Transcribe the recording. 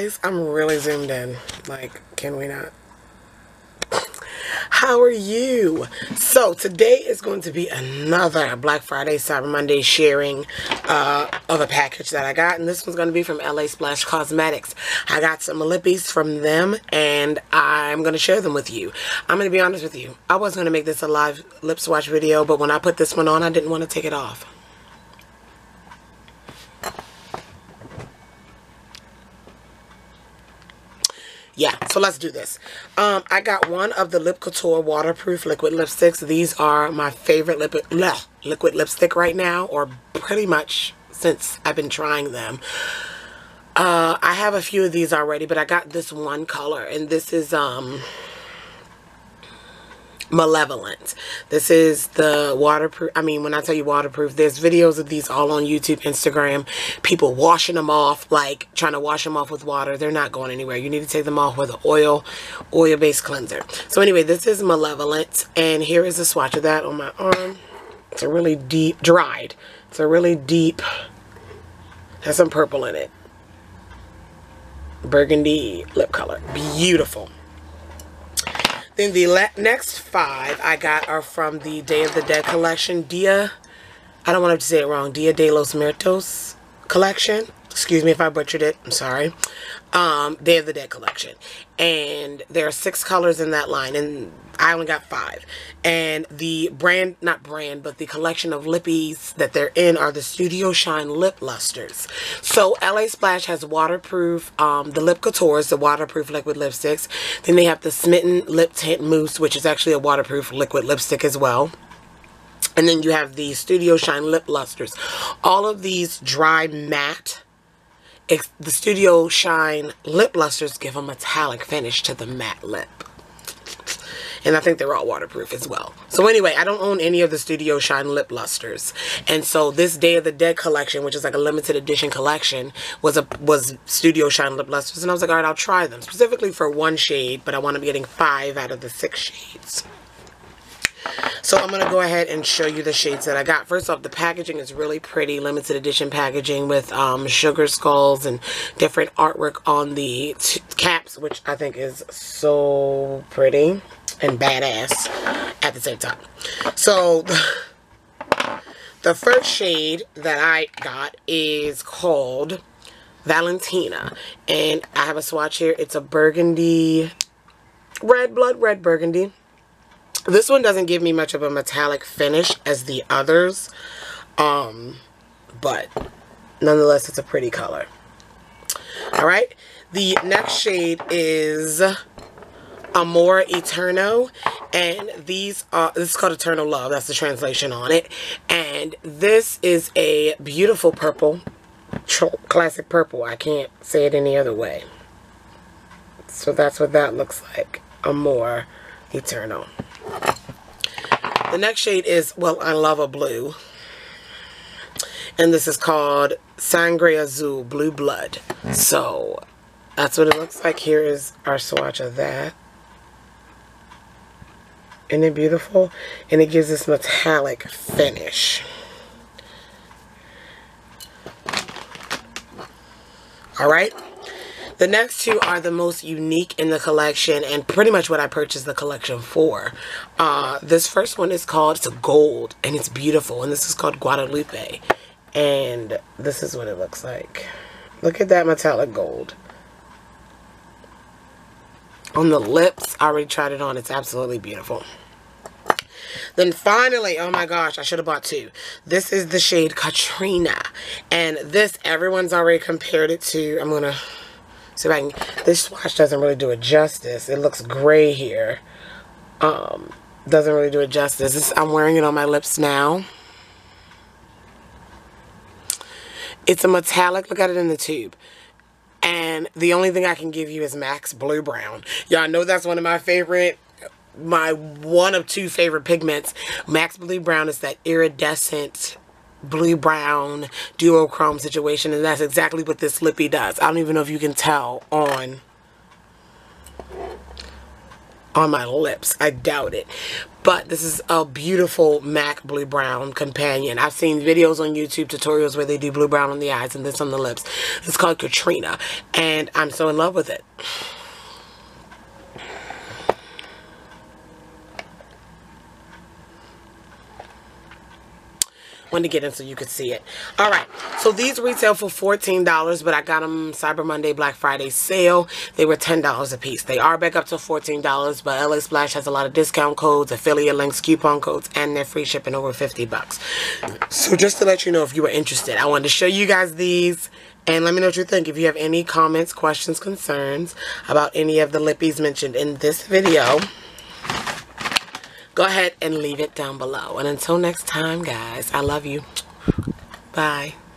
guys? I'm really zoomed in. Like, can we not? How are you? So today is going to be another Black Friday, Cyber Monday sharing of a package that I got. And this one's going to be from LA Splash Cosmetics. I got some lippies from them and I'm going to share them with you. I'm going to be honest with you. I was going to make this a live lip swatch video, but when I put this one on, I didn't want to take it off. Yeah, so let's do this. I got one of the Lip Couture waterproof liquid lipsticks. These are my favorite liquid lipstick right now, or pretty much since I've been trying them. I have a few of these already, but I got this one color, and this is Malevolent. This is the waterproof. I mean, when I tell you waterproof, there's videos of these all on YouTube, Instagram, people washing them off, like trying to wash them off with water. They're not going anywhere. You need to take them off with an oil-based cleanser. So anyway, this is Malevolent, and here is a swatch of that on my arm. It's a really deep, dried. It's a really deep, has some purple in it. Burgundy lip color. Beautiful. Then the next 5 I got are from the Day of the Dead collection. I don't want to say it wrong. Dia de los Muertos collection. Excuse me if I butchered it. I'm sorry. Day of the Dead collection. And there are 6 colors in that line. And I only got 5. And the but the collection of lippies that they're in are the Studio Shine Lip Lusters. So LA Splash has waterproof, the Lip Couture's, the waterproof liquid lipsticks. Then they have the Smitten Lip Tint Mousse, which is actually a waterproof liquid lipstick as well. And then you have the Studio Shine Lip Lusters. All of these dry matte. The Studio Shine Lip Lusters give a metallic finish to the matte lip. And I think they're all waterproof as well. So anyway, I don't own any of the Studio Shine Lip Lusters. And so this Day of the Dead collection, which is like a limited edition collection, was Studio Shine Lip Lusters. And I was like, all right, I'll try them. Specifically for 1 shade, but I want to be getting 5 out of the 6 shades. So I'm going to go ahead and show you the shades that I got. First off, the packaging is really pretty. Limited edition packaging with sugar skulls and different artwork on the caps, which I think is so pretty and badass at the same time. So the first shade that I got is called Valentina. And I have a swatch here. It's a burgundy, red burgundy. This one doesn't give me much of a metallic finish as the others, but nonetheless, it's a pretty color. All right, the next shade is Amor Eterno, and this is called Eternal Love. That's the translation on it, and this is a beautiful purple, classic purple. I can't say it any other way. So that's what that looks like, Amor Eterno. The next shade is, well, I love a blue. And this is called Sangre Azul, Blue Blood. So, that's what it looks like. Here is our swatch of that. Isn't it beautiful? And it gives this metallic finish. Alright. The next 2 are the most unique in the collection and pretty much what I purchased the collection for. This first one is called, it's a gold and it's beautiful, and this is called Guadalupe. And this is what it looks like. Look at that metallic gold. On the lips, I already tried it on. It's absolutely beautiful. Then finally, oh my gosh, I should have bought 2. This is the shade Katrina. And this, everyone's already compared it to, I'm going to... So this swatch doesn't really do it justice. It looks gray here. Doesn't really do it justice. I'm wearing it on my lips now. It's a metallic. Look at it in the tube. And the only thing I can give you is MAC's Blue Brown. Y'all know that's one of my favorite, my one of 2 favorite pigments. MAC's Blue Brown is that iridescent blue brown duochrome situation, and that's exactly what this lippy does. I don't even know if you can tell on on my lips. I doubt it. But this is a beautiful MAC Blue Brown Companion. I've seen videos on YouTube, tutorials where they do blue brown on the eyes and this on the lips. It's called Katrina, and I'm so in love with it. Wanted to get in so you could see it. Alright, so these retail for $14, but I got them Cyber Monday, Black Friday sale. They were $10 a piece. They are back up to $14, but LA Splash has a lot of discount codes, affiliate links, coupon codes, and they're free shipping over $50. So just to let you know if you were interested, I wanted to show you guys these. And let me know what you think. If you have any comments, questions, concerns about any of the lippies mentioned in this video, go ahead and leave it down below. And until next time, guys, I love you. Bye.